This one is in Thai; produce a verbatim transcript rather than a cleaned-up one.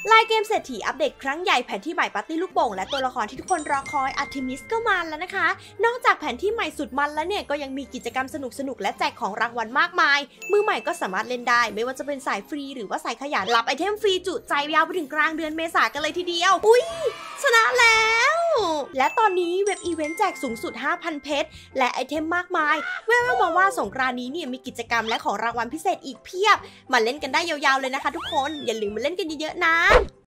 ไลน์เกมเศรษฐีอัปเดตครั้งใหญ่แผนที่ใหม่ปาร์ตี้ลูกโป่งและตัวละครที่ทุกคนรอคอยอาร์เทมิสก็มาแล้วนะคะนอกจากแผนที่ใหม่สุดมันแล้วเนี่ยก็ยังมีกิจกรรมสนุกๆและแจกของรางวัลมากมายมือใหม่ก็สามารถเล่นได้ไม่ว่าจะเป็นสายฟรีหรือว่าสายขยันรับไอเทมฟรีจุใจยาวไปถึงกลางเดือนเมษากันเลยทีเดียวอุ้ยชนะแล้วและตอนนี้เว็บอีเวนต์แจกสูงสุด ห้าพัน เพชรและไอเทมมากมายแววๆมาว่าสงกรานต์นี้เนี่ยมีกิจกรรมและของรางวัลพิเศษอีกเพียบมาเล่นกันได้ยาวๆเลยนะคะทุกคนอย่าลืมมาเล่นกันเยอะๆนะ